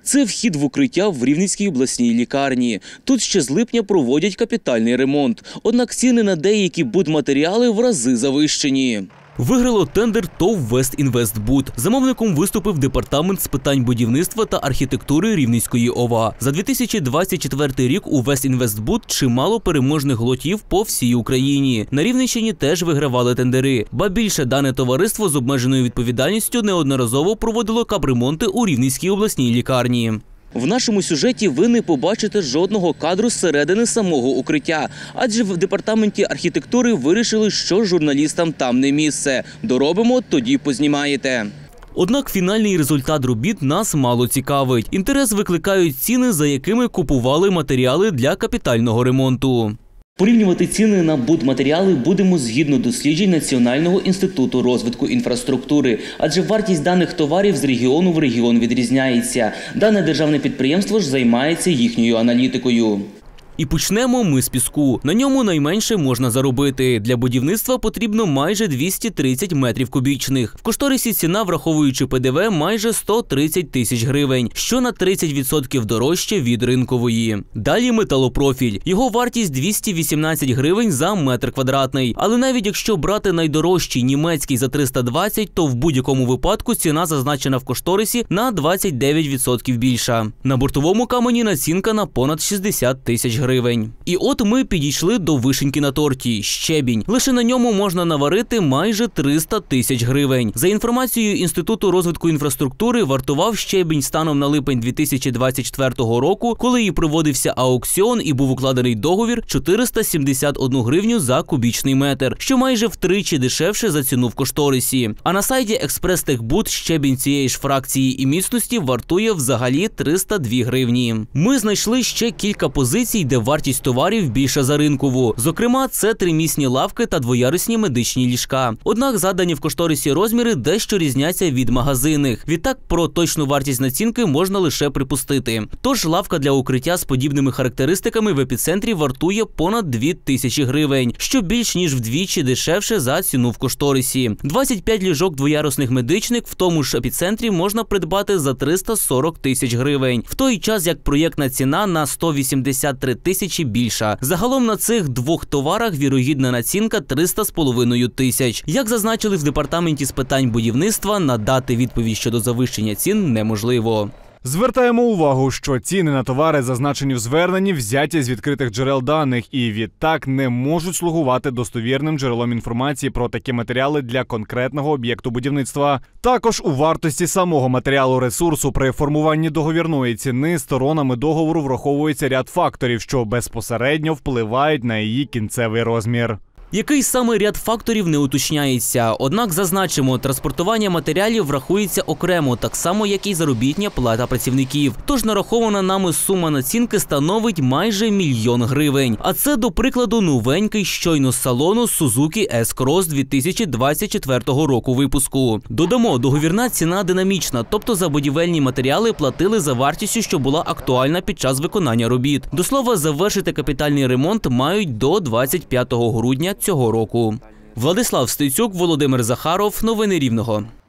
Це вхід в укриття в Рівненській обласній лікарні. Тут ще з липня проводять капітальний ремонт. Однак ціни на деякі будматеріали в рази завищені. Виграло тендер ТОВ «Вестінвестбуд». Замовником виступив департамент з питань будівництва та архітектури Рівненської ОВА. За 2024 рік у «Вестінвестбуд» чимало переможних лотів по всій Україні. На Рівненщині теж вигравали тендери. Ба більше, дане товариство з обмеженою відповідальністю неодноразово проводило капремонти у Рівненській обласній лікарні. В нашому сюжеті ви не побачите жодного кадру зсередини самого укриття, адже в департаменті архітектури вирішили, що журналістам там не місце. Доробимо, тоді познімаєте. Однак фінальний результат робіт нас мало цікавить. Інтерес викликають ціни, за якими купували матеріали для капітального ремонту. Порівнювати ціни на будматеріали будемо згідно досліджень Національного інституту розвитку інфраструктури, адже вартість даних товарів з регіону в регіон відрізняється. Дане державне підприємство ж займається їхньою аналітикою. І почнемо ми з піску. На ньому найменше можна заробити. Для будівництва потрібно майже 230 метрів кубічних. В кошторисі ціна, враховуючи ПДВ, майже 130 тисяч гривень, що на 30% дорожче від ринкової. Далі металопрофіль. Його вартість 218 гривень за метр квадратний. Але навіть якщо брати найдорожчий німецький за 320, то в будь-якому випадку ціна зазначена в кошторисі на 29% більша. На бортовому камені націнка на понад 60 тисяч гривень. І от ми підійшли до вишеньки на торті – щебінь. Лише на ньому можна наварити майже 300 тисяч гривень. За інформацією Інституту розвитку інфраструктури, вартував щебінь станом на липень 2024 року, коли і проводився аукціон і був укладений договір, 471 гривню за кубічний метр, що майже втричі дешевше за ціну в кошторисі. А на сайті «Експрес-Техбуд» щебінь цієї ж фракції і міцності вартує взагалі 302 гривні. Ми знайшли ще кілька позицій, де вартість товарів більша за ринкову. Зокрема, це тримісні лавки та двоярусні медичні ліжка. Однак задані в кошторисі розміри дещо різняться від магазинних. Відтак про точну вартість націнки можна лише припустити. Тож лавка для укриття з подібними характеристиками в епіцентрі вартує понад 2000 гривень, що більш ніж вдвічі дешевше за ціну в кошторисі. 25 ліжок двоярусних медичних в тому ж епіцентрі можна придбати за 340 тисяч гривень, в той час як проєктна ціна на 183 тисячі більша. Загалом на цих двох товарах вірогідна націнка 300,5 тисяч. Як зазначили в департаменті з питань будівництва, надати відповідь щодо завищення цін неможливо. Звертаємо увагу, що ціни на товари, зазначені в зверненні, взяті з відкритих джерел даних і відтак не можуть слугувати достовірним джерелом інформації про такі матеріали для конкретного об'єкту будівництва. Також у вартості самого матеріалу ресурсу при формуванні договірної ціни сторонами договору враховується ряд факторів, що безпосередньо впливають на її кінцевий розмір. Який саме ряд факторів не уточняється. Однак зазначимо, транспортування матеріалів рахується окремо, так само, як і заробітня плата працівників. Тож нарахована нами сума націнки становить майже 1 мільйон гривень. А це, до прикладу, новенький щойно з салону Suzuki S-Cross 2024 року випуску. Додамо, договірна ціна динамічна, тобто за будівельні матеріали платили за вартістю, що була актуальна під час виконання робіт. До слова, завершити капітальний ремонт мають до 25 грудня цього року. Владислав Стецюк, Володимир Захаров. Новини Рівного.